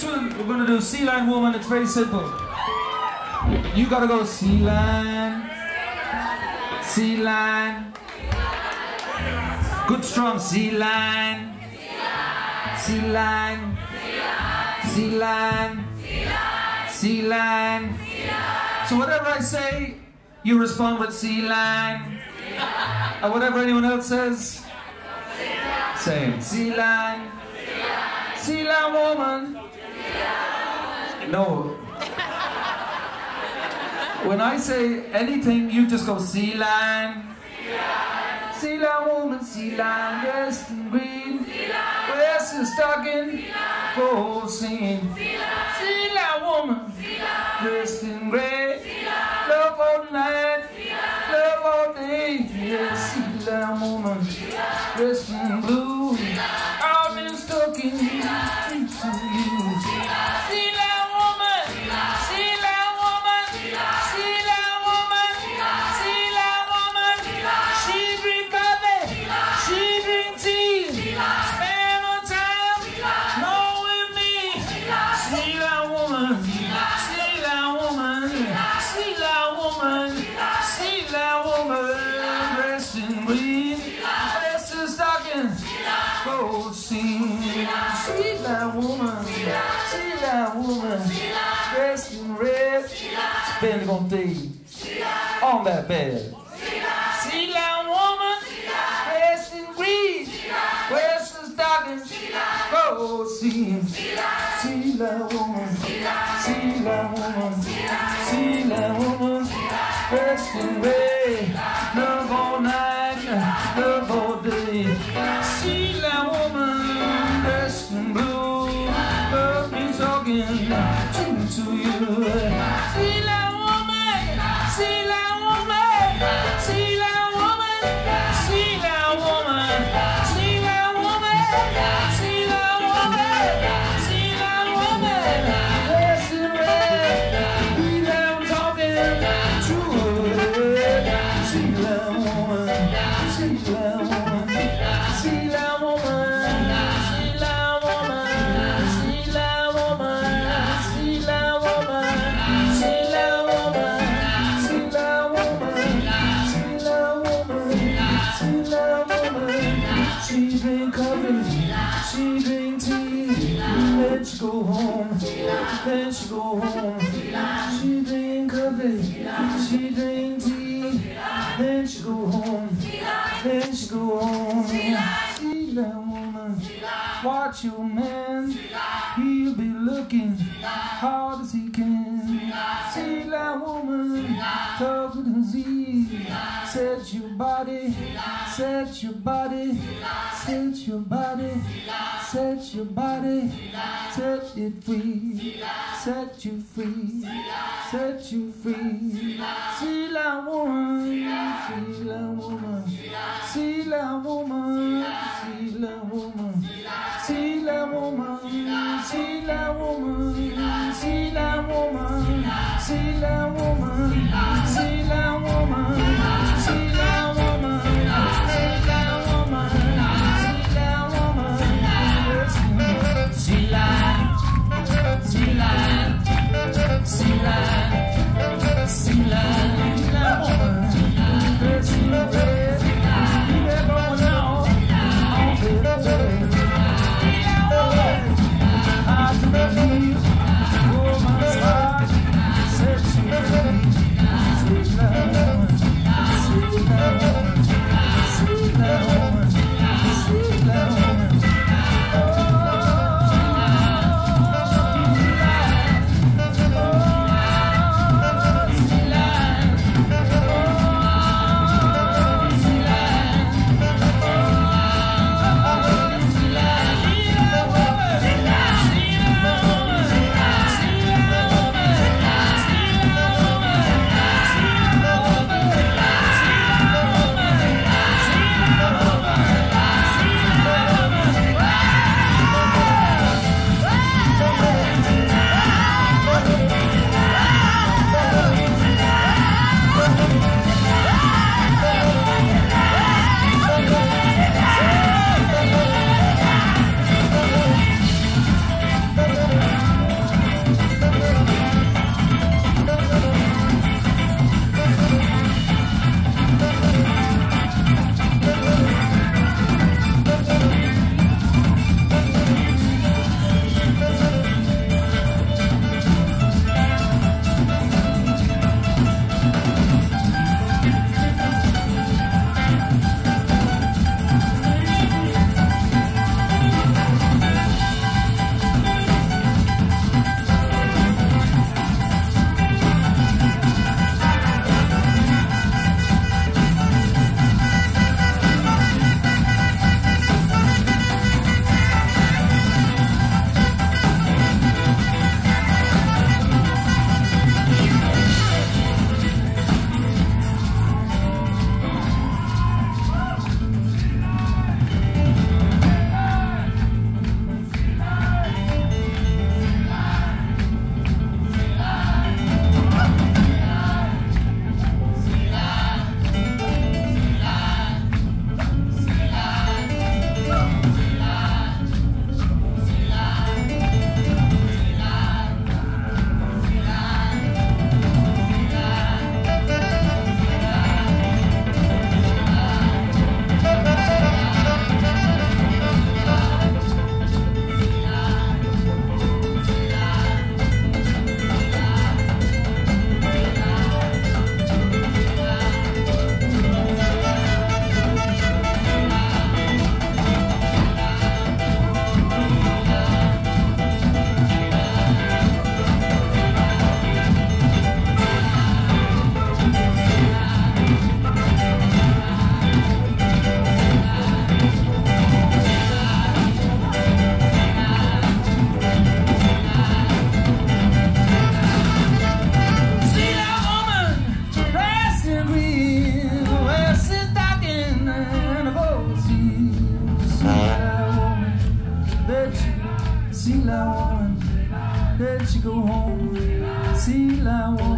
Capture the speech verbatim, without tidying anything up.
one, we're gonna do Sealion Woman. It's very simple. You gotta go Sealion, Sealion. Good strong Sealion, Sealion, Sealion, Sealion. So whatever I say, you respond with Sealion. And whatever anyone else says, same. Sealion, Sealion Woman. No. When I say anything, you just go Sealion. Sealion Woman, Sealion, dressed in green, wears a stocking, gold singing. Sealion Woman, dressed in grey, love all night, love all day. Yes, Sealion Woman, dressed in blue, out in stocking, to you. Sealion Woman, Sealion Woman, Sealion Woman, Sealion Woman. She drink coffee, she drink tea, spend her time, no with me. Sealion Woman, Sealion Woman, Sealion Woman, Sealion Woman, dressed in green, dressed in stocking, gold scene. Sealion Woman, Sealion Woman, dressed in red, spending on tea, on that bed. Sealion Woman, dressed in green, wears the stockings, gold scene. Sealion Woman, Sealion Woman, Sealion Woman, dressed in red, love all night, love all day. Sealion Woman, dressed in blue, love me talking to you. Sealion Woman, Sealion Woman, Sealion Woman, Sealion Woman, Sealion Woman, Sealion Woman, Sealion Woman, dressed in red, we love talking to her. Sealion Woman, Sealion Woman, Sealion Woman, Sealion Woman, Sealion Woman, Sealion Woman, Sealion Woman, Sealion Woman, Sealion Woman, Sealion Woman. She drink coffee, she drink tea, then she go home, then she go home. She drink coffee, she drink tea, then she go home, then she go home. Sealion Woman, watch your man, he'll be looking hard as he can. Sealion Woman, talk with his ease, set your body, set your body, set your body, set your body, set it free, set you free, set you free. Sealion Woman, Sealion Woman, Sealion Woman, Sealion Woman, Sealion Woman, Sealion Woman, Sealion Woman, Sealion Woman, Sealion Woman, Sealion Woman, Sealion Woman, Sealion Woman, Sealion, Sealion, Sealion, Sealion, Sealion Woman. home. Sealion woman.